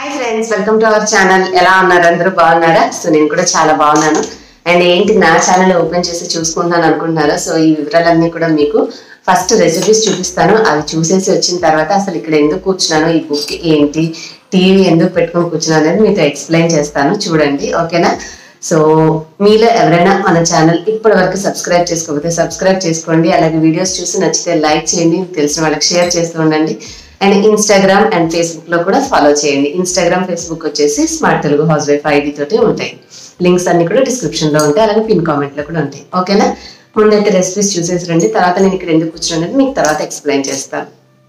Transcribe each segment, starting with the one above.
Hi friends, welcome to our channel. ఎలా ఉన్నారు? అందరూ బాగున్నారా? సో నేను కూడా చాలా బాగున్నాను. అండ్ ఏంటి, నా ఛానల్ ఓపెన్ చేసి చూసుకుంటాను అనుకుంటున్నారా? సో ఈ వివరాలన్నీ కూడా మీకు ఫస్ట్ రెసిపీస్ చూపిస్తాను. అవి చూసేసి వచ్చిన తర్వాత అసలు ఇక్కడ ఎందుకు కూర్చున్నాను, ఈ బుక్ ఏంటి, టీవీ ఎందుకు పెట్టుకొని కూర్చున్నాను అనేది మీతో ఎక్స్ప్లెయిన్ చేస్తాను. చూడండి, ఓకేనా? సో మీలో ఎవరైనా మన ఛానల్ ఇప్పటి వరకు సబ్స్క్రైబ్ చేసుకోకపోతే సబ్స్క్రైబ్ చేసుకోండి. అలాగే వీడియోస్ చూసి నచ్చితే లైక్ చేయండి, తెలిసిన వాళ్ళకి షేర్ చేస్తూ ఉండండి. అండ్ ఇన్స్టాగ్రామ్ అండ్ ఫేస్బుక్ లో కూడా ఫాలో చేయండి. ఇన్స్టాగ్రామ్, ఫేస్బుక్ వచ్చేసి smart Telugu housewife ID తోటి ఉంటాయి. లింక్స్ అన్ని కూడా డిస్క్రిప్షన్ లో ఉంటాయి, అలాగే పిన్ కామెంట్ లో కూడా ఉంటాయి. ఓకేనా? ముందైతే రెసిపీస్ చూసేసి రండి. తర్వాత నేను ఇక్కడ ఎందుకు కూర్చున్నాను మీకు తర్వాత ఎక్స్ప్లెయిన్ చేస్తాను.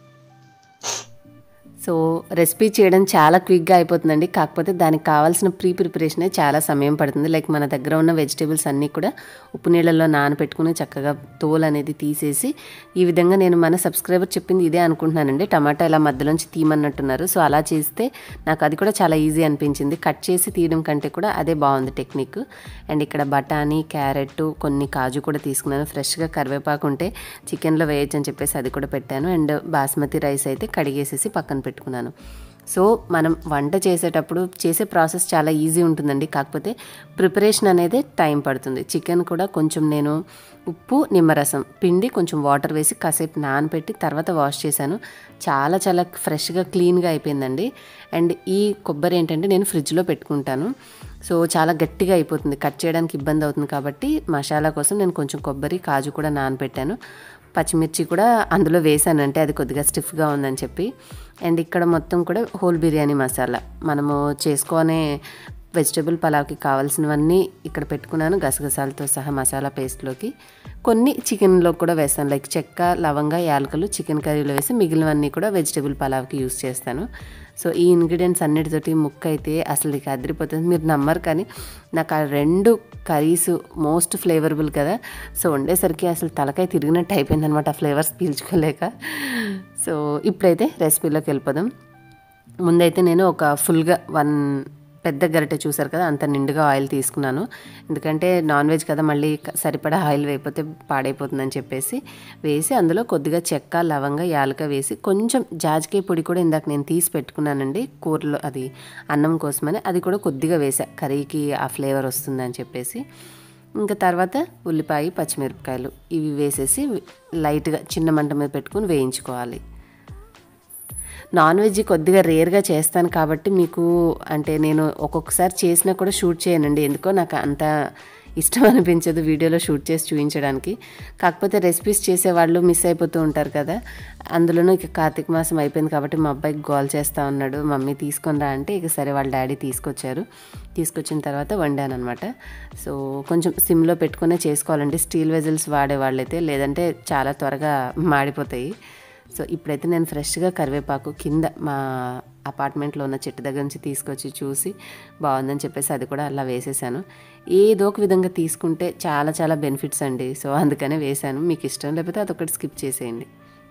సో రెసిపీ చేయడం చాలా క్విక్గా అయిపోతుందండి. కాకపోతే దానికి కావాల్సిన ప్రిపరేషనే చాలా సమయం పడుతుంది. లైక్ మన దగ్గర ఉన్న వెజిటేబుల్స్ అన్నీ కూడా ఉప్పు నీళ్ళల్లో నానబెట్టుకుని చక్కగా తోలు అనేది తీసేసి ఈ విధంగా నేను మన సబ్స్క్రైబర్ చెప్పింది ఇదే అనుకుంటున్నానండి. టమాటా ఇలా మధ్యలోంచి తీయమన్నట్టున్నారు. సో అలా చేస్తే నాకు అది కూడా చాలా ఈజీ అనిపించింది. కట్ చేసి తీయడం కంటే కూడా అదే బాగుంది టెక్నిక్. అండ్ ఇక్కడ బఠానీ, క్యారెట్, కొన్ని కాజు కూడా తీసుకున్నాను. ఫ్రెష్గా కరివేపాకు ఉంటే చికెన్లో వేయచ్చు అని చెప్పేసి అది కూడా పెట్టాను. అండ్ బాస్మతి రైస్ అయితే కడిగేసేసి పక్కన పెట్టుకున్నాను. సో మనం వంట చేసేటప్పుడు చేసే ప్రాసెస్ చాలా ఈజీ ఉంటుందండి. కాకపోతే ప్రిపరేషన్ అనేది టైం పడుతుంది. చికెన్ కూడా కొంచెం నేను ఉప్పు, నిమ్మరసం పిండి, కొంచెం వాటర్ వేసి కాసేపు నానబెట్టి తర్వాత వాష్ చేశాను. చాలా చాలా ఫ్రెష్గా క్లీన్గా అయిపోయిందండి. అండ్ ఈ కొబ్బరి ఏంటంటే నేను ఫ్రిడ్జ్లో పెట్టుకుంటాను. సో చాలా గట్టిగా అయిపోతుంది, కట్ చేయడానికి ఇబ్బంది అవుతుంది. కాబట్టి మసాలా కోసం నేను కొంచెం కొబ్బరి, కాజు కూడా నానబెట్టాను. పచ్చిమిర్చి కూడా అందులో వేసాను, అంటే అది కొద్దిగా స్టిఫ్గా ఉందని చెప్పి. అండ్ ఇక్కడ మొత్తం కూడా హోల్ బిర్యానీ మసాలా, మనము చేసుకునే వెజిటేబుల్ పలావ్కి కావాల్సినవన్నీ ఇక్కడ పెట్టుకున్నాను. గసగసాలతో సహా మసాలా పేస్ట్లోకి కొన్ని చికెన్లో కూడా వేస్తాను. లైక్ చెక్క, లవంగ, యాలకులు చికెన్ కర్రీలో వేసి మిగిలినవన్నీ కూడా వెజిటేబుల్ పలావ్కి యూస్ చేస్తాను. సో ఈ ఇంగ్రీడియంట్స్ అన్నిటితోటి ముక్క అయితే అసలు ఇక అదిరిపోతుంది. మీరు నమ్మరు, కానీ నాకు ఆ రెండు కర్రీస్ మోస్ట్ ఫ్లేవరబుల్ కదా. సో వండేసరికి అసలు తలకాయ తిరిగినట్టు అయిపోయింది అనమాట, ఆ ఫ్లేవర్స్ పీల్చుకోలేక. సో ఇప్పుడైతే రెసిపీలోకి వెళ్ళిపోదాం. ముందైతే నేను ఒక ఫుల్గా పెద్ద గరిటె చూసారు కదా, అంత నిండుగా ఆయిల్ తీసుకున్నాను. ఎందుకంటే నాన్ వెజ్ కదా, మళ్ళీ సరిపడా ఆయిల్ వేయకపోతే పాడైపోతుందని చెప్పేసి వేసి అందులో కొద్దిగా చెక్క, లవంగ, యాలక వేసి కొంచెం జాజికాయ పొడి కూడా ఇందాక నేను తీసి పెట్టుకున్నానండి కూరలో, అది అన్నం కోసమని. అది కూడా కొద్దిగా వేసా, కర్రీకి ఆ ఫ్లేవర్ వస్తుందని చెప్పేసి. ఇంకా తర్వాత ఉల్లిపాయ, పచ్చిమిరపకాయలు ఇవి వేసేసి లైట్గా చిన్న మంట మీద పెట్టుకుని వేయించుకోవాలి. నాన్ వెజ్ కొద్దిగా రేర్గా చేస్తాను కాబట్టి మీకు అంటే నేను ఒక్కొక్కసారి చేసినా కూడా షూట్ చేయనండి. ఎందుకో నాకు అంత ఇష్టం అనిపించదు వీడియోలో షూట్ చేసి చూపించడానికి. కాకపోతే రెసిపీస్ చేసేవాళ్ళు మిస్ అయిపోతూ ఉంటారు కదా. అందులోనూ ఇక కార్తీక మాసం అయిపోయింది కాబట్టి మా అబ్బాయికి గోల్ చేస్తూ ఉన్నాడు, మమ్మీ తీసుకొని రా అంటే. ఇక సరే వాళ్ళ డాడీ తీసుకొచ్చిన తర్వాత వండాను అనమాట. సో కొంచెం సిమ్లో పెట్టుకునే చేసుకోవాలండి స్టీల్ వెజల్స్ వాడేవాళ్ళైతే, లేదంటే చాలా త్వరగా మాడిపోతాయి. సో ఇప్పుడైతే నేను ఫ్రెష్గా కరివేపాకు కింద మా అపార్ట్మెంట్లో ఉన్న చెట్టు దగ్గర నుంచి తీసుకొచ్చి చూసి బాగుందని చెప్పేసి అది కూడా అలా వేసేసాను. ఏదో ఒక విధంగా తీసుకుంటే చాలా చాలా బెనిఫిట్స్ అండి. సో అందుకనే వేసాను. మీకు ఇష్టం లేకపోతే అదొకటి స్కిప్ చేసేయండి.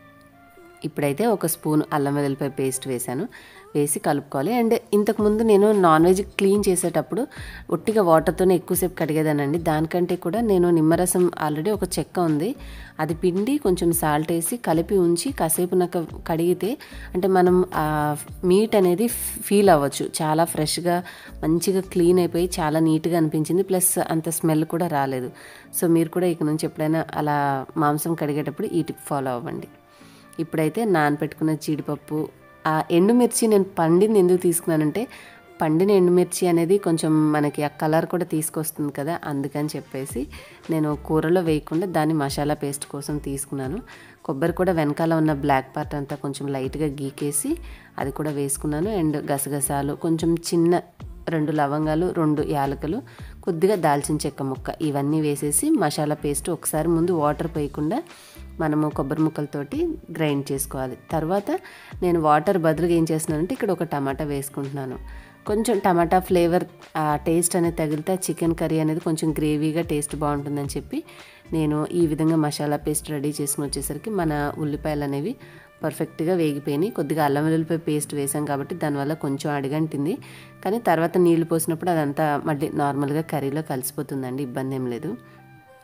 ఇప్పుడైతే ఒక స్పూన్ అల్లం వెల్లుల్లిపాయ పేస్ట్ వేసి కలుపుకోవాలి. అండ్ ఇంతకుముందు నేను నాన్ వెజ్ క్లీన్ చేసేటప్పుడు ఒట్టిగా వాటర్తోనే ఎక్కువసేపు కడిగేదానండి. దానికంటే కూడా నేను నిమ్మరసం ఆల్రెడీ ఒక చెక్క ఉంది, అది పిండి కొంచెం సాల్ట్ వేసి కలిపి ఉంచి కాసేపు నాకు కడిగితే అంటే మనం ఆ మీట్ అనేది ఫీల్ అవ్వచ్చు. చాలా ఫ్రెష్గా మంచిగా క్లీన్ అయిపోయి చాలా నీట్గా అనిపించింది. ప్లస్ అంత స్మెల్ కూడా రాలేదు. సో మీరు కూడా ఇక నుంచి ఎప్పుడైనా అలా మాంసం కడిగేటప్పుడు ఈ టిప్ ఫాలో అవ్వండి. ఇప్పుడైతే నానబెట్టుకున్న జీడిపప్పు, ఆ ఎండుమిర్చి నేను పండింది ఎందుకు తీసుకున్నానంటే పండిన ఎండుమిర్చి అనేది కొంచెం మనకి ఆ కలర్ కూడా తీసుకొస్తుంది కదా, అందుకని చెప్పేసి నేను కూరలో వేయకుండా దాన్ని మసాలా పేస్ట్ కోసం తీసుకున్నాను. కొబ్బరి కూడా వెనకాల ఉన్న బ్లాక్ పార్ట్ అంతా కొంచెం లైట్గా గీకేసి అది కూడా వేసుకున్నాను. అండ్ గసగసాలు, కొంచెం చిన్న 2 లవంగాలు, 2 యాలకులు, కొద్దిగా దాల్చిన చెక్క ముక్క ఇవన్నీ వేసేసి మసాలా పేస్ట్ ఒకసారి ముందు వాటర్ పోయకుండా మనము కొబ్బరి ముక్కలతోటి గ్రైండ్ చేసుకోవాలి. తర్వాత నేను వాటర్ బదులుగా ఏం చేస్తున్నానంటే ఇక్కడ ఒక టమాటా వేసుకుంటున్నాను. కొంచెం టమాటా ఫ్లేవర్ ఆ టేస్ట్ అనేది తగిలితే చికెన్ కర్రీ అనేది కొంచెం గ్రేవీగా టేస్ట్ బాగుంటుందని చెప్పి నేను ఈ విధంగా మసాలా పేస్ట్ రెడీ చేసుకుని వచ్చేసరికి మన ఉల్లిపాయలు అనేవి పర్ఫెక్ట్గా వేగిపోయినాయి. కొద్దిగా అల్లం వెల్లుల్లిపాయ పేస్ట్ వేసాం కాబట్టి దానివల్ల కొంచెం అడిగంటింది, కానీ తర్వాత నీళ్లు పోసినప్పుడు అదంతా మళ్ళీ నార్మల్గా కర్రీలో కలిసిపోతుందండి, ఇబ్బంది ఏం లేదు.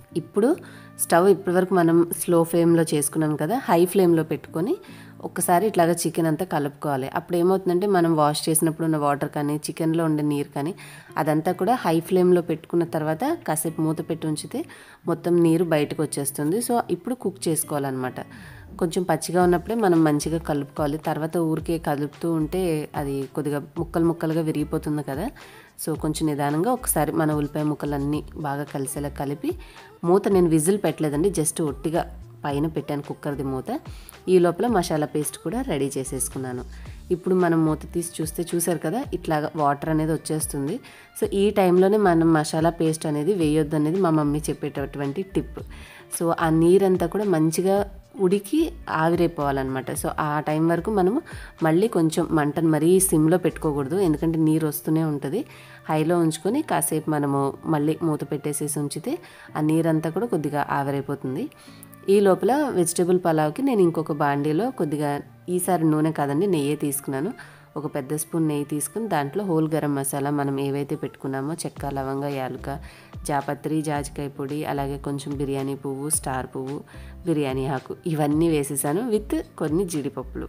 ఇప్పుడు స్టవ్ ఇప్పటివరకు మనం స్లో ఫ్లేమ్లో చేసుకున్నాం కదా, హై ఫ్లేమ్లో పెట్టుకొని ఒక్కసారి ఇట్లాగా చికెన్ అంతా కలుపుకోవాలి. అప్పుడు ఏమవుతుందంటే మనం వాష్ చేసినప్పుడు ఉన్న వాటర్ కానీ చికెన్లో ఉండే నీరు కానీ అదంతా కూడా హై ఫ్లేమ్లో పెట్టుకున్న తర్వాత కాసేపు మూత పెట్టి ఉంచితే మొత్తం నీరు బయటకు వచ్చేస్తుంది. సో ఇప్పుడు కుక్ చేసుకోవాలన్నమాట. కొంచెం పచ్చిగా ఉన్నప్పుడే మనం మంచిగా కలుపుకోవాలి. తర్వాత ఊరికే కలుపుతూ ఉంటే అది కొద్దిగా ముక్కలు ముక్కలుగా విరిగిపోతుంది కదా. సో కొంచెం నిదానంగా ఒకసారి మన ఉల్లిపాయ ముక్కలన్నీ బాగా కలిసేలా కలిపి మూత నేను విజిల్ పెట్టలేదండి, జస్ట్ ఒట్టిగా పైన పెట్టాను కుక్కర్ది మూత. ఈ లోపల మసాలా పేస్ట్ కూడా రెడీ చేసేసుకున్నాను. ఇప్పుడు మనం మూత తీసి చూస్తే చూసారు కదా ఇట్లాగా వాటర్ అనేది వచ్చేస్తుంది. సో ఈ టైంలోనే మనం మసాలా పేస్ట్ అనేది వేయొద్దు అనేది మా మమ్మీ చెప్పేటటువంటి టిప్. సో ఆ నీరంతా కూడా మంచిగా ఉడికి ఆవిరైపోవాలన్నమాట. సో ఆ టైం వరకు మనము మళ్ళీ కొంచెం మంటను మరీ సిమ్లో పెట్టుకోకూడదు, ఎందుకంటే నీరు వస్తూనే ఉంటుంది. హైలో ఉంచుకొని కాసేపు మనము మళ్ళీ మూత పెట్టేసేసి ఉంచితే ఆ నీరంతా కూడా కొద్దిగా ఆవిరైపోతుంది. ఈ లోపల వెజిటేబుల్ పలావ్కి నేను ఇంకొక బాండీలో కొద్దిగా, ఈసారి నూనె కాదండి నెయ్యి తీసుకున్నాను. ఒక పెద్ద స్పూన్ నెయ్యి తీసుకుని దాంట్లో హోల్ గరం మసాలా మనం ఏవైతే పెట్టుకున్నామో చెక్క, లవంగ, యాలుక, జాపత్రి, జాజికాయ పొడి, అలాగే కొంచెం బిర్యానీ పువ్వు, స్టార్ పువ్వు, బిర్యానీ ఆకు ఇవన్నీ వేసేసాను విత్ కొన్ని జీడిపప్పులు.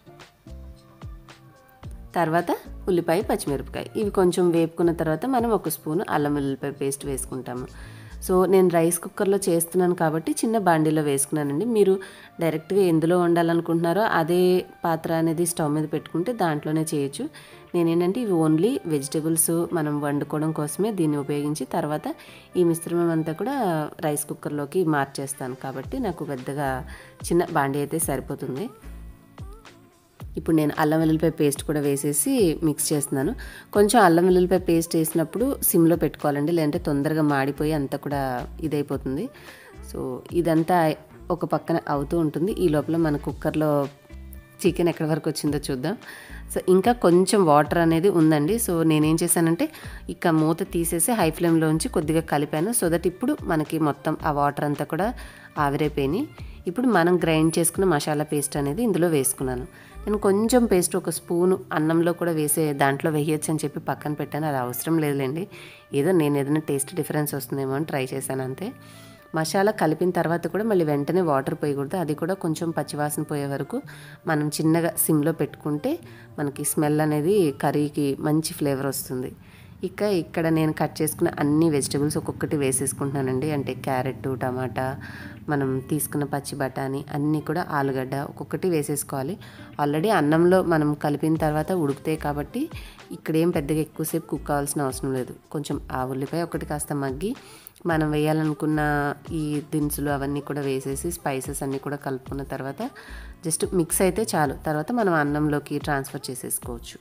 తర్వాత ఉల్లిపాయ, పచ్చిమిరపకాయ ఇవి కొంచెం వేపుకున్న తర్వాత మనం ఒక స్పూన్ అల్లం వెల్లుల్లిపాయ పేస్ట్ వేసుకుంటాము. సో నేను రైస్ కుక్కర్లో చేస్తున్నాను కాబట్టి చిన్న బాండీలో వేసుకున్నానండి. మీరు డైరెక్ట్గా ఎందులో వండాలనుకుంటున్నారో అదే పాత్ర అనేది స్టవ్ మీద పెట్టుకుంటే దాంట్లోనే చేయొచ్చు. నేనేంటంటే ఇవి ఓన్లీ వెజిటేబుల్స్ మనం వండుకోవడం కోసమే దీన్ని ఉపయోగించి తర్వాత ఈ మిశ్రమం అంతా కూడా రైస్ కుక్కర్లోకి మార్చేస్తాను కాబట్టి నాకు పెద్దగా చిన్న బాండీ అయితే సరిపోతుంది. ఇప్పుడు నేను అల్లం వెల్లుల్లిపాయ పేస్ట్ కూడా వేసేసి మిక్స్ చేస్తున్నాను. కొంచెం అల్లం వెల్లుల్లిపాయ పేస్ట్ వేసినప్పుడు సిమ్లో పెట్టుకోవాలండి, లేదంటే తొందరగా మాడిపోయి అంతా కూడా ఇదైపోతుంది. సో ఇదంతా ఒక పక్కన అవుతూ ఉంటుంది. ఈ లోపల మన కుక్కర్లో చికెన్ ఎక్కడి వరకు వచ్చిందో చూద్దాం. సో ఇంకా కొంచెం వాటర్ అనేది ఉందండి. సో నేనేం చేశానంటే ఇక మూత తీసేసి హై ఫ్లేమ్లో ఉంచి కొద్దిగా కలిపాను. సో దట్ ఇప్పుడు మనకి మొత్తం ఆ వాటర్ అంతా కూడా ఆవిరైపోయినాయి. ఇప్పుడు మనం గ్రైండ్ చేసుకున్న మసాలా పేస్ట్ అనేది ఇందులో వేసుకున్నాను. నేను కొంచెం పేస్ట్ ఒక స్పూను అన్నంలో కూడా దాంట్లో వేయొచ్చు అని చెప్పి పక్కన పెట్టాను. అది అవసరం లేదులేండి, ఏదో నేను ఏదైనా టేస్ట్ డిఫరెన్స్ వస్తుందేమో అని ట్రై చేశాను అంతే. మసాలా కలిపిన తర్వాత కూడా మళ్ళీ వెంటనే వాటర్ పోయకూడదు, అది కూడా కొంచెం పచ్చివాసన పోయే వరకు మనం చిన్నగా సిమ్లో పెట్టుకుంటే మనకి స్మెల్ అనేది కర్రీకి మంచి ఫ్లేవర్ వస్తుంది. ఇక్కడ నేను కట్ చేసుకున్న అన్ని వెజిటబుల్స్ ఒక్కొక్కటి వేసేసుకుంటున్నానండి. అంటే క్యారెట్, టమాటా, మనం తీసుకున్న పచ్చి బఠానీ అన్నీ కూడా, ఆలుగడ్డ ఒక్కొక్కటి వేసేసుకోవాలి. ఆల్రెడీ అన్నంలో మనం కలిపిన తర్వాత ఉడుకుతాయి కాబట్టి ఇక్కడేం పెద్దగా ఎక్కువసేపు కుక్ కావాల్సిన అవసరం లేదు. కొంచెం ఆ ఉల్లిపాయ ఒకటి కాస్త మగ్గి మనం వేయాలనుకున్న ఈ దినుసులు అవన్నీ కూడా వేసేసి స్పైసెస్ అన్నీ కూడా కలుపుకున్న తర్వాత జస్ట్ మిక్స్ అయితే చాలు. తర్వాత మనం అన్నంలోకి ట్రాన్స్ఫర్ చేసేసుకోవచ్చు.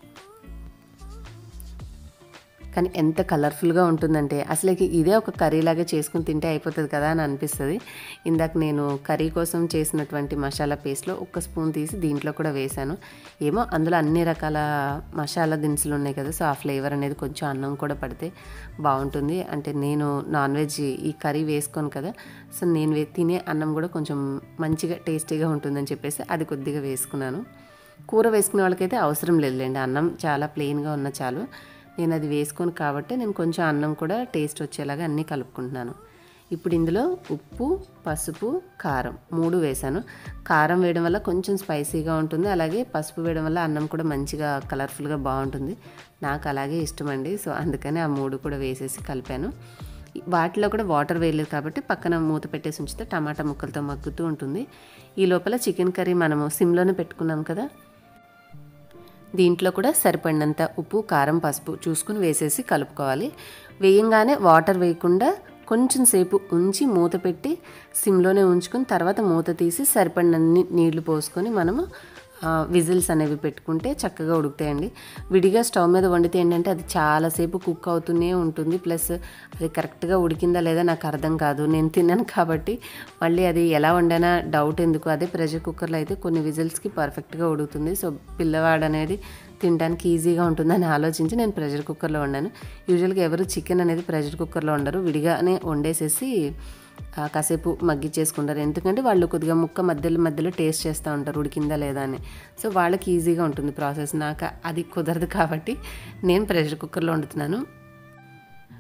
కానీ ఎంత కలర్ఫుల్గా ఉంటుందంటే అసలుకి ఇదే ఒక కర్రీలాగా చేసుకుని తింటే అయిపోతుంది కదా అని అనిపిస్తుంది. ఇందాక నేను కర్రీ కోసం చేసినటువంటి మసాలా పేస్ట్లో ఒక స్పూన్ తీసి దీంట్లో కూడా వేశాను. ఏమో అందులో అన్ని రకాల మసాలా దినుసులు ఉన్నాయి కదా, సో ఆ ఫ్లేవర్ అనేది కొంచెం అన్నం కూడా పడితే బాగుంటుంది. అంటే నేను నాన్ వెజ్ ఈ కర్రీ వేసుకోను కదా, సో నేను తినే అన్నం కూడా కొంచెం మంచిగా టేస్టీగా ఉంటుందని చెప్పేసి అది కొద్దిగా వేసుకున్నాను. కూర వేసుకునే వాళ్ళకైతే అవసరం లేదులేండి, అన్నం చాలా ప్లెయిన్గా ఉన్న చాలు. నేను అది వేసుకొని కాబట్టి నేను కొంచెం అన్నం కూడా టేస్ట్ వచ్చేలాగా అన్నీ కలుపుకుంటున్నాను. ఇప్పుడు ఇందులో ఉప్పు, పసుపు, కారం 3 వేసాను. కారం వేయడం వల్ల కొంచెం స్పైసీగా ఉంటుంది, అలాగే పసుపు వేయడం వల్ల అన్నం కూడా మంచిగా కలర్ఫుల్గా బాగుంటుంది. నాకు అలాగే ఇష్టమండి. సో అందుకని ఆ 3 కూడా వేసేసి కలిపాను. వాటిలో కూడా వాటర్ వేయలేదు కాబట్టి పక్కన మూత పెట్టేసి ఉంచితే టమాటా ముక్కలతో మగ్గుతూ ఉంటుంది. ఈ లోపల చికెన్ కర్రీ మనము సిమ్లోనే పెట్టుకున్నాం కదా, దీంట్లో కూడా సరిపడినంత ఉప్పు, కారం, పసుపు చూసుకుని వేసేసి కలుపుకోవాలి. వేయంగానే వాటర్ వేయకుండా కొంచెం సేపు ఉంచి మూత పెట్టి సిమ్లోనే ఉంచుకొని తర్వాత మూత తీసి సరిపడినన్ని నీళ్లు పోసుకొని మనము విజిల్స్ అనేవి పెట్టుకుంటే చక్కగా ఉడుకుతాయండి. విడిగా స్టవ్ మీద వండితే ఏంటంటే అది చాలాసేపు కుక్ అవుతూనే ఉంటుంది, ప్లస్ అది కరెక్ట్గా ఉడికిందా లేదా నాకు అర్థం కాదు. నేను తిన్నాను కాబట్టి మళ్ళీ అది ఎలా వండానా డౌట్ ఎందుకు. అదే ప్రెషర్ కుక్కర్లో అయితే కొన్ని విజిల్స్కి పర్ఫెక్ట్గా ఉడుకుతుంది. సో పిల్లవాడు అనేది తినడానికి ఈజీగా ఉంటుందని ఆలోచించి నేను ప్రెషర్ కుక్కర్లో వండాను. యూజువల్గా ఎవరు చికెన్ అనేది ప్రెషర్ కుక్కర్లో వండరు, విడిగానే వండేసేసి కాసేపు మగ్గిచ్చేసుకుంటారు. ఎందుకంటే వాళ్ళు కొద్దిగా ముక్క మధ్యలో టేస్ట్ చేస్తూ ఉంటారు ఉడికిందా లేదా అని. సో వాళ్ళకి ఈజీగా ఉంటుంది ప్రాసెస్. నాకు అది కుదరదు కాబట్టి నేను ప్రెషర్ కుక్కర్లో వండుతున్నాను.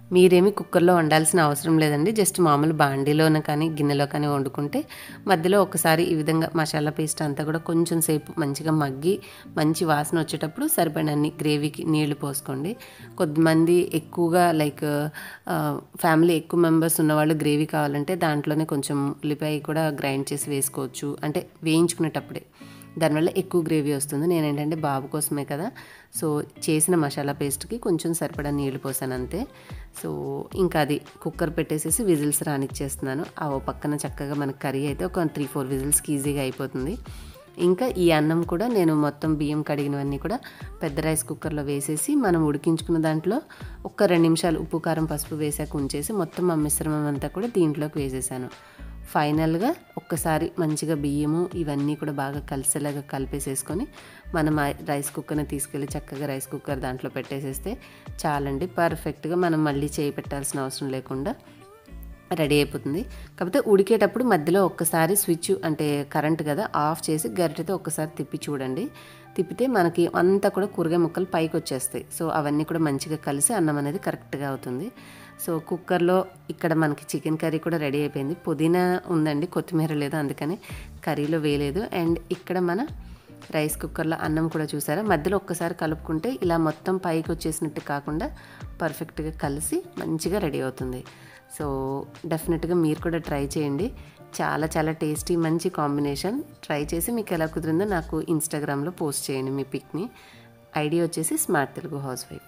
మీరేమి కుక్కర్లో వండాల్సిన అవసరం లేదండి. జస్ట్ మామూలు బాండీలోన కానీ గిన్నెలో కానీ వండుకుంటే మధ్యలో ఒకసారి ఈ విధంగా మసాలా పేస్ట్ అంతా కూడా కొంచెం సేపు మంచిగా మగ్గి మంచి వాసన వచ్చేటప్పుడు సరిపడినన్ని గ్రేవీకి నీళ్లు పోసుకోండి. కొద్దిమంది ఎక్కువగా లైక్ ఫ్యామిలీ ఎక్కువ మెంబర్స్ ఉన్నవాళ్ళు గ్రేవీ కావాలంటే దాంట్లోనే కొంచెం ఉల్లిపాయ కూడా గ్రైండ్ చేసి వేసుకోవచ్చు, అంటే వేయించుకునేటప్పుడే. దానివల్ల ఎక్కువ గ్రేవీ వస్తుంది. నేనేంటంటే బాబు కోసమే కదా, సో చేసిన మసాలా పేస్ట్కి కొంచెం సరిపడా నీళ్లు పోసాను అంతే. సో ఇంకా అది కుక్కర్ పెట్టేసేసి విజిల్స్ రానిచ్చేస్తున్నాను. ఆ ఓ పక్కన చక్కగా మనకి కర్రీ అయితే ఒక 3-4 విజిల్స్కి ఈజీగా అయిపోతుంది. ఇంకా ఈ అన్నం కూడా నేను మొత్తం బియ్యం కడిగినవన్నీ కూడా పెద్ద రైస్ కుక్కర్లో వేసేసి మనం ఉడికించుకున్న దాంట్లో ఒక 2 నిమిషాలు ఉప్పు కారం పసుపు వేసాక ఉంచేసి మొత్తం ఆ మిశ్రమం అంతా కూడా దీంట్లోకి వేసేసాను. ఫైనల్గా ఒక్కసారి మంచిగా బియ్యము ఇవన్నీ కూడా బాగా కలిసేలాగా కలిపేసేసుకొని మనం రైస్ కుక్కర్ని తీసుకెళ్ళి చక్కగా రైస్ కుక్కర్ దాంట్లో పెట్టేసేస్తే చాలండి. పర్ఫెక్ట్గా మనం మళ్ళీ చేయి పెట్టాల్సిన అవసరం లేకుండా రెడీ అయిపోతుంది. కాకపోతే ఉడికేటప్పుడు మధ్యలో ఒక్కసారి స్విచ్ అంటే కరెంట్ కదా ఆఫ్ చేసి గరిటెతో ఒక్కసారి తిప్పి చూడండి. తిప్పితే మనకి అంతా కూడా కూరగాయ ముక్కలు పైకి వచ్చేస్తాయి. సో అవన్నీ కూడా మంచిగా కలిసి అన్నం అనేది కరెక్ట్గా అవుతుంది. సో కుక్కర్లో ఇక్కడ మనకి చికెన్ కర్రీ కూడా రెడీ అయిపోయింది. పుదీనా ఉందండి, కొత్తిమీర లేదు, అందుకని కర్రీలో వేయలేదు. అండ్ ఇక్కడ మన రైస్ కుక్కర్లో అన్నం కూడా చూసారా, మధ్యలో ఒక్కసారి కలుపుకుంటే ఇలా మొత్తం పైకి వచ్చేసినట్టు కాకుండా పర్ఫెక్ట్గా కలిసి మంచిగా రెడీ అవుతుంది. సో డెఫినెట్గా మీరు కూడా ట్రై చేయండి. చాలా చాలా టేస్టీ మంచి కాంబినేషన్. ట్రై చేసి మీకు ఎలా కుదిరిందో నాకు ఇన్స్టాగ్రామ్లో పోస్ట్ చేయండి మీ పిక్ని. ఐడి వచ్చేసి స్మార్ట్ తెలుగు హౌస్ వైఫ్.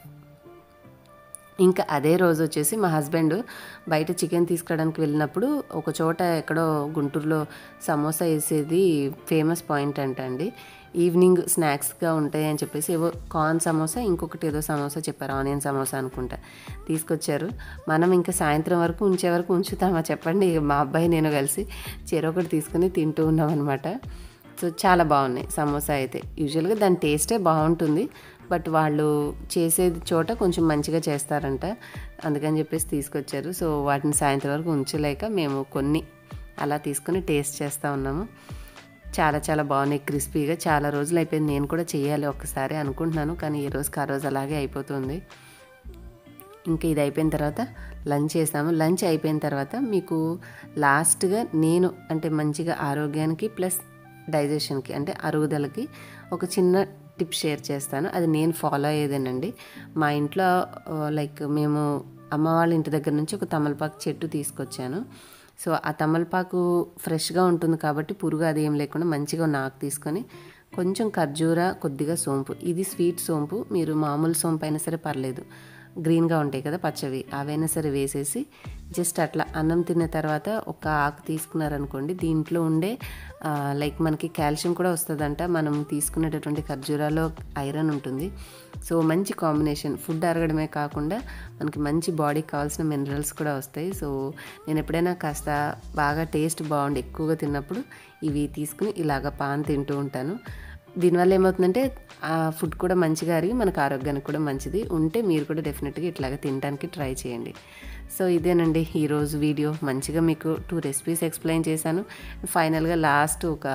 ఇంకా అదే రోజు వచ్చేసి మా హస్బెండ్ బయట చికెన్ తీసుకురావడానికి వెళ్ళినప్పుడు ఒక చోట ఎక్కడో గుంటూరులో సమోసా వేసేది ఫేమస్ పాయింట్ అండి. ఈవినింగ్ స్నాక్స్గా ఉంటాయి అని చెప్పేసి ఏవో కార్న్ సమోసా ఇంకొకటి ఏదో సమోసా చెప్పారు, ఆనియన్ సమోసా అనుకుంటా తీసుకొచ్చారు. మనం ఇంకా సాయంత్రం వరకు ఉంచే వరకు ఉంచుతామా చెప్పండి. మా అబ్బాయి నేను కలిసి చెరొకటి తీసుకుని తింటూ ఉన్నాం అనమాట. సో చాలా బాగున్నాయి సమోసా అయితే. యూజువల్గా దాని టేస్టే బాగుంటుంది, బట్ వాళ్ళు చేసేది చోట కొంచెం మంచిగా చేస్తారంట, అందుకని చెప్పేసి తీసుకొచ్చారు. సో వాటిని సాయంత్రం వరకు ఉంచలేక మేము కొన్ని అలా తీసుకుని టేస్ట్ చేస్తూ ఉన్నాము. చాలా చాలా బాగున్నాయి, క్రిస్పీగా. చాలా రోజులు అయిపోయింది, నేను కూడా చేయాలి ఒక్కసారి అనుకుంటున్నాను, కానీ ఈ రోజుకి ఆ రోజు అలాగే అయిపోతుంది. ఇంకా ఇది అయిపోయిన తర్వాత లంచ్ చేసాము. లంచ్ అయిపోయిన తర్వాత మీకు లాస్ట్గా నేను అంటే మంచిగా ఆరోగ్యానికి ప్లస్ డైజెషన్కి అంటే అరుగుదలకి ఒక చిన్న టిప్ షేర్ చేస్తాను. అది నేను ఫాలో అయ్యేదేనండి. మా ఇంట్లో లైక్ మేము అమ్మ వాళ్ళ ఇంటి దగ్గర నుంచి ఒక తమలపాకు చెట్టు తీసుకొచ్చాను. సో ఆ తమలపాకు ఫ్రెష్గా ఉంటుంది కాబట్టి పురుగు అది ఏం లేకుండా మంచిగా నాకు తీసుకొని కొంచెం ఖర్జూర, కొద్దిగా సోంపు, ఇది స్వీట్ సోంపు, మీరు మామూలు సోంపు అయినా సరే పర్లేదు, గ్రీన్గా ఉంటాయి కదా పచ్చవి, అవైనా సరే వేసేసి జస్ట్ అట్లా అన్నం తిన్న తర్వాత ఒక ఆకు తీసుకున్నారనుకోండి, దీంట్లో ఉండే లైక్ మనకి కాల్షియం కూడా వస్తుందంట. మనం తీసుకునేటటువంటి ఖర్జూరాలో ఐరన్ ఉంటుంది. సో మంచి కాంబినేషన్, ఫుడ్ అరగడమే కాకుండా మనకి మంచి బాడీకి కావాల్సిన మినరల్స్ కూడా వస్తాయి. సో నేను ఎప్పుడైనా కాస్త బాగా టేస్ట్ బాగుండి ఎక్కువగా తిన్నప్పుడు ఇవి తీసుకుని ఇలాగ పాన్ తింటూ ఉంటాను. దీనివల్ల ఏమవుతుందంటే ఆ ఫుడ్ కూడా మంచిగా అరిగి మనకు ఆరోగ్యానికి కూడా మంచిది. ఉంటే మీరు కూడా డెఫినెట్గా ఇట్లాగా తినడానికి ట్రై చేయండి. సో ఇదేనండి ఈరోజు వీడియో. మంచిగా మీకు 2 రెసిపీస్ ఎక్స్ప్లెయిన్ చేశాను. ఫైనల్గా లాస్ట్ ఒక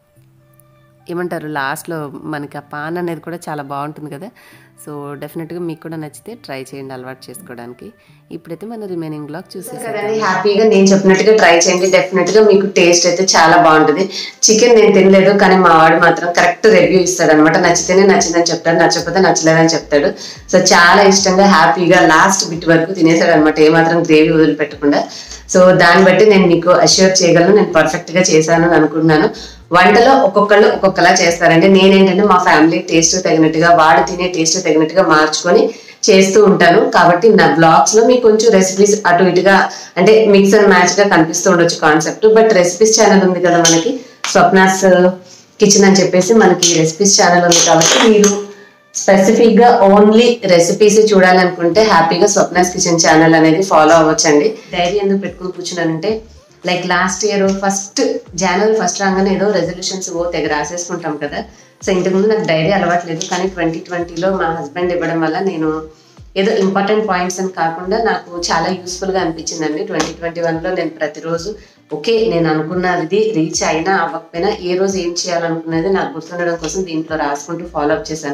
ఏమంటారు, లాస్ట్లో మనకి ఆ పాన్ అనేది కూడా చాలా బాగుంటుంది కదా. సో డెఫినెట్గా మీకు కూడా నచ్చితే ట్రై చేయండి అలవాటు చేసుకోవడానికి. ఇప్పుడైతే మన రిమైనింగ్ బ్లాగ్ చూసేసారండి. హ్యాపీగా నేను చెప్పినట్టుగా ట్రై చేయండి, డెఫినెట్గా మీకు టేస్ట్ అయితే చాలా బాగుంటుంది. చికెన్ నేను తినలేదు, కానీ మా వాడు మాత్రం కరెక్ట్ రివ్యూ ఇస్తాడు అనమాట. నచ్చితేనే నచ్చిందని చెప్తాడు, నచ్చకపోతే నచ్చలేదని చెప్తాడు. సో చాలా ఇష్టంగా హ్యాపీగా లాస్ట్ బిట్ వరకు తినేసాడు అనమాట, ఏమాత్రం గ్రేవీ వదిలిపెట్టకుండా. సో దాన్ని బట్టి నేను మీకు అష్యూర్ చేయగలను, నేను పర్ఫెక్ట్గా చేశాను అనుకుంటున్నాను. వంటలో ఒక్కొక్కళ్ళు ఒక్కొక్కలా చేస్తారంటే నేనేంటంటే మా ఫ్యామిలీ టేస్ట్ తగినట్టుగా, వాడు తినే టేస్ట్ తగినట్టుగా మార్చుకొని చేస్తూ ఉంటాను. కాబట్టి నా బ్లాగ్స్ లో మీకు కొంచెం రెసిపీస్ అటు ఇటుగా అంటే మిక్స్ అండ్ మ్యాచ్ గా కనిపిస్తూ ఉండొచ్చు కాన్సెప్ట్. బట్ రెసిపీస్ ఛానల్ ఉంది కదా మనకి, స్వప్నాస్ కిచెన్ అని చెప్పేసి మనకి రెసిపీస్ ఛానల్ ఉంది. కాబట్టి మీరు స్పెసిఫిక్ గా ఓన్లీ రెసిపీస్ చూడాలనుకుంటే హ్యాపీగా స్వప్నాస్ కిచెన్ ఛానల్ అనేది ఫాలో అవ్వచ్చండి. డైరీ ఎందుకు పెట్టుకుని కూర్చున్నానంటే, లైక్ లాస్ట్ ఇయర్ జనవరి 1 రాగానే ఏదో రెజల్యూషన్స్ తెగ రాసేసుకుంటాం కదా. సో ఇంతకుముందు నాకు డైరీ అలవాట్లేదు, కానీ 2020లో మా హస్బెండ్ ఇవ్వడం వల్ల నేను ఏదో ఇంపార్టెంట్ పాయింట్స్ అని కాకుండా నాకు చాలా యూస్ఫుల్గా అనిపించిందండి. 2021లో నేను ప్రతిరోజు ఓకే నేను అనుకున్నది రీచ్ అయినా అవ్వకపోయినా ఏ రోజు ఏం చేయాలనుకున్నది నాకు గుర్తుండడం కోసం దీంట్లో రాసుకుంటూ ఫాలో అప్ చేశాను.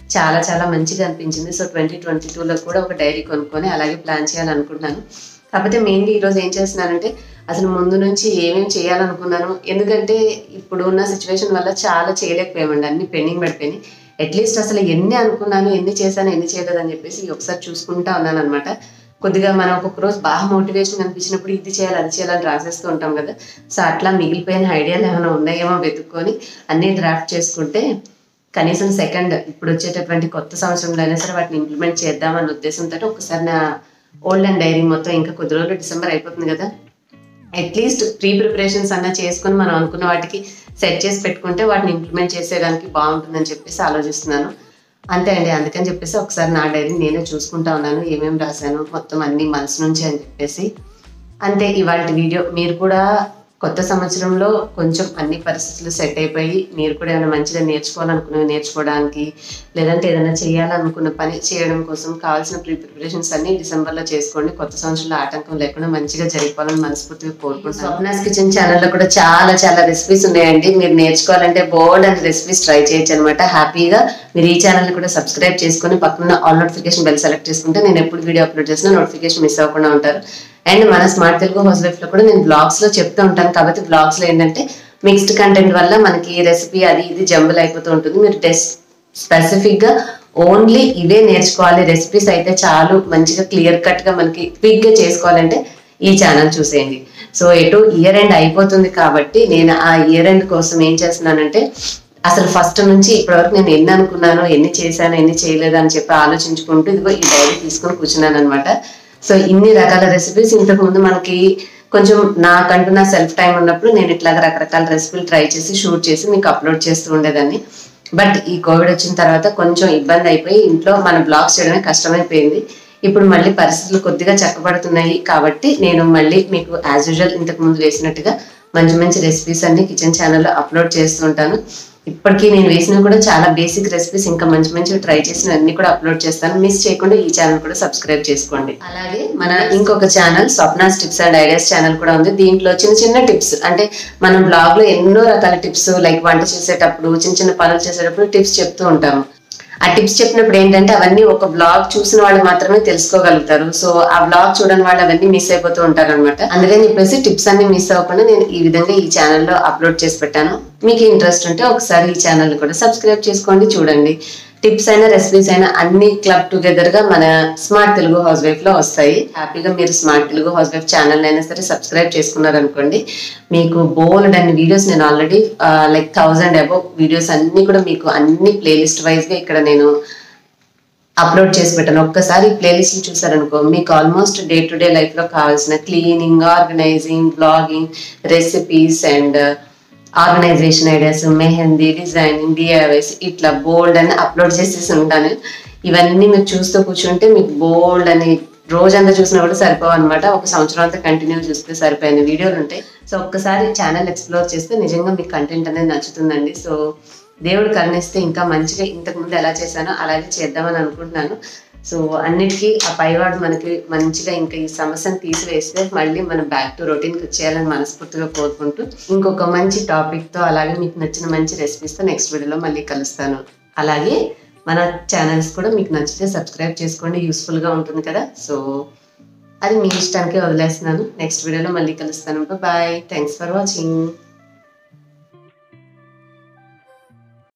చాలా చాలా మంచిగా అనిపించింది. సో 2022లో కూడా ఒక డైరీ కొనుక్కొని అలాగే ప్లాన్ చేయాలనుకుంటున్నాను. కాకపోతే మెయిన్లీ ఈరోజు ఏం చేస్తున్నానంటే అసలు ముందు నుంచి ఏమేమి చేయాలనుకున్నాను, ఎందుకంటే ఇప్పుడు ఉన్న సిచ్యువేషన్ వల్ల చాలా చేయలేకపోయామండి, అన్ని పెండింగ్ పడిపోయినాయి. అట్లీస్ట్ అసలు ఎన్ని అనుకున్నాను, ఎన్ని చేశాను, ఎన్ని చేయలేదు అని చెప్పేసి ఒకసారి చూసుకుంటా ఉన్నాను అనమాట. కొద్దిగా మనం ఒక్కొక్క రోజు బాగా మోటివేషన్ అనిపించినప్పుడు ఇది చేయాలి అది చేయాలని రాసేస్తూ ఉంటాం కదా. సో అట్లా మిగిలిపోయిన ఐడియాలు ఏమైనా ఉన్నాయేమో వెతుక్కొని అన్నీ డ్రాఫ్ట్ చేసుకుంటే కనీసం సెకండ్ ఇప్పుడు వచ్చేటటువంటి కొత్త సంవత్సరంలో అయినా సరే వాటిని ఇంప్లిమెంట్ చేద్దామన్న ఉద్దేశంతో ఒకసారి నా ఓల్డ్ అండ్ డైరీ మొత్తం ఇంకా కొద్ది రోజులు డిసెంబర్ అయిపోతుంది కదా, అట్లీస్ట్ ప్రీ ప్రిపరేషన్స్ అన్నా చేసుకొని మనం అనుకున్న వాటికి సెట్ చేసి పెట్టుకుంటే వాటిని ఇంప్లిమెంట్ చేసేయడానికి బాగుంటుందని చెప్పేసి ఆలోచిస్తున్నాను. అంతే అండి, అందుకని చెప్పేసి ఒకసారి నా డైరీ నేనే చూసుకుంటా ఉన్నాను, ఏమేమి రాశాను మొత్తం అన్ని మనసు నుంచి అని చెప్పేసి. అంతే ఇవాళ వీడియో. మీరు కూడా కొత్త సంవత్సరంలో కొంచెం అన్ని పరిస్థితులు సెట్ అయిపోయి మీరు కూడా ఏమైనా మంచిగా నేర్చుకోవాలనుకున్నవి నేర్చుకోవడానికి, లేదంటే ఏదైనా చేయాలనుకున్న పని చేయడం కోసం కావాల్సిన ప్రిపరేషన్స్ అన్ని డిసెంబర్లో చేసుకోండి. కొత్త సంవత్సరంలో ఆటంకం లేకుండా మంచిగా జరిగిపోవాలని మనస్ఫూర్తిగా కోరుకుంటున్నాను. స్వప్నాస్ కిచెన్ ఛానల్లో కూడా చాలా చాలా రెసిపీస్ ఉన్నాయండి, మీరు నేర్చుకోవాలంటే బోల్డ్ అండ్ రెసిపీస్ ట్రై చేయొచ్చు అనమాట. హ్యాపీగా మీరు ఈ ఛానల్ని కూడా సబ్స్క్రైబ్ చేసుకొని పక్కన ఆల్ నోటిఫికేషన్ బెల్ సెలెక్ట్ చేసుకుంటే నేను ఎప్పుడు వీడియో అప్లోడ్ చేసినా నోటిఫికేషన్ మిస్ అవ్వకుండా ఉంటారు. అండ్ మన స్మార్ట్ తెలుగు హౌస్ వైఫ్ లో కూడా నేను బ్లాగ్స్ లో చెప్తూ ఉంటాను, కాబట్టి బ్లాగ్స్ లో ఏంటంటే మిక్స్డ్ కంటెంట్ వల్ల మనకి రెసిపీ అది ఇది జంబుల్ అయిపోతూ ఉంటుంది. మీరు స్పెసిఫిక్ గా ఓన్లీ ఇవే నేర్చుకోవాలి, రెసిపీస్ అయితే చాలు మంచిగా క్లియర్ కట్ గా మనకి క్విక్ గా చేసుకోవాలంటే ఈ ఛానల్ చూసేయండి. సో ఎటు ఇయర్ ఎండ్ అయిపోతుంది కాబట్టి నేను ఆ ఇయర్ ఎండ్ కోసం ఏం చేస్తున్నానంటే అసలు ఫస్ట్ నుంచి ఇప్పటివరకు నేను ఎన్ని అనుకున్నాను, ఎన్ని చేశాను, ఎన్ని చేయలేదు అని చెప్పి ఆలోచించుకుంటూ ఇదిగో ఈ డైరీ తీసుకొని కూర్చున్నాను అనమాట. సో ఇన్ని రకాల రెసిపీస్ ఇంతకుముందు మనకి కొంచెం నాకంటూ నా సెల్ఫ్ టైం ఉన్నప్పుడు నేను ఇట్లాగా రకరకాల రెసిపీలు ట్రై చేసి షూట్ చేసి మీకు అప్లోడ్ చేస్తూ ఉండేదాన్ని. బట్ ఈ కోవిడ్ వచ్చిన తర్వాత కొంచెం ఇబ్బంది అయిపోయి ఇంట్లో మన బ్లాగ్స్ చేయడమే కష్టమైపోయింది. ఇప్పుడు మళ్ళీ పరిస్థితులు కొద్దిగా చక్కబడుతున్నాయి కాబట్టి నేను మళ్ళీ మీకు యాజ్ యూజువల్ ఇంతకుముందు వేసినట్టుగా మంచి మంచి రెసిపీస్ అన్ని కిచెన్ ఛానల్లో అప్లోడ్ చేస్తూ ఉంటాను. ఇప్పటికీ నేను వేసినవి కూడా చాలా బేసిక్ రెసిపీస్, ఇంకా మంచి మంచివి ట్రై చేసిన అన్ని కూడా అప్లోడ్ చేస్తాను. మిస్ చేయకుండా ఈ ఛానల్ కూడా సబ్స్క్రైబ్ చేసుకోండి. అలాగే మన ఇంకొక channel Swapna's tips and ideas channel కూడా ఉంది. దీంట్లో చిన్న చిన్న టిప్స్, అంటే మనం బ్లాగ్ లో ఎన్నో రకాల టిప్స్ లైక్ వంట చేసేటప్పుడు చిన్న చిన్న పనులు చేసేటప్పుడు టిప్స్ చెప్తూ ఉంటాము. ఆ టిప్స్ చెప్పినప్పుడు ఏంటంటే అవన్నీ ఒక బ్లాగ్ చూసిన వాళ్ళు మాత్రమే తెలుసుకోగలుగుతారు. సో ఆ బ్లాగ్ చూడని వాళ్ళు అవన్నీ మిస్ అయిపోతూ ఉంటారు అనమాట. అందుకని చెప్పేసి టిప్స్ అన్ని మిస్ అవ్వకుండా నేను ఈ విధంగా ఈ ఛానల్లో అప్లోడ్ చేసి పెట్టాను. మీకు ఇంట్రెస్ట్ ఉంటే ఒకసారి ఈ ఛానల్ కూడా సబ్స్క్రైబ్ చేసుకోండి, చూడండి. టిప్స్ అయినా రెసిపీస్ అయినా అన్ని క్లబ్ టుగెదర్ గా మన స్మార్ట్ తెలుగు హౌస్ వైఫ్ లో వస్తాయి. హ్యాపీగా మీరు smart Telugu housewife channel అయినా సరే సబ్స్క్రైబ్ చేసుకున్నారనుకోండి, మీకు బోల్డ్ అన్ని వీడియోస్ నేను ఆల్రెడీ లైక్ 1000 అబౌవ్ వీడియోస్ అన్ని కూడా మీకు అన్ని ప్లేలిస్ట్ వైజ్ గా ఇక్కడ నేను అప్లోడ్ చేసి పెట్టాను. ఒక్కసారి ఈ ప్లేలిస్ట్ చూసారనుకో మీకు almost day to day life లో కావాల్సిన cleaning, organizing, blogging, recipes and organization ideas, mehndi, designing, DIYs ఇట్లా బోల్డ్ అని అప్లోడ్ చేసేసి ఉంటాను. ఇవన్నీ మీరు చూస్తూ కూర్చుంటే మీకు బోల్డ్ అని రోజంతా చూసినా కూడా సరిపోవు అనమాట. ఒక సంవత్సరం అంతా కంటిన్యూ చూస్తే సరిపోయిన వీడియోలు ఉంటాయి. సో ఒక్కసారి ఛానల్ ఎక్స్ప్లోర్ చేస్తే నిజంగా మీకు కంటెంట్ అనేది నచ్చుతుందండి. సో దేవుడు కరుణిస్తే ఇంకా మంచిగా ఇంతకుముందు ఎలా చేశానో అలాగే చేద్దామని అనుకుంటున్నాను. సో అన్నిటికీ ఆ పైవాడు మనకి మంచిగా ఇంకా ఈ సమస్యను తీసివేస్తే మళ్ళీ మనం బ్యాక్ టు రొటీన్కి వచ్చేయాలని మనస్ఫూర్తిగా కోరుకుంటూ ఇంకొక మంచి టాపిక్తో అలాగే మీకు నచ్చిన మంచి రెసిపీస్తో నెక్స్ట్ వీడియోలో మళ్ళీ కలుస్తాను. అలాగే మన ఛానల్స్ కూడా మీకు నచ్చితే సబ్స్క్రైబ్ చేసుకోండి, యూస్ఫుల్గా ఉంటుంది కదా. సో అది మీ ఇష్టానికే వదిలేస్తున్నాను. నెక్స్ట్ వీడియోలో మళ్ళీ కలుస్తాను. Bye, thanks for watching.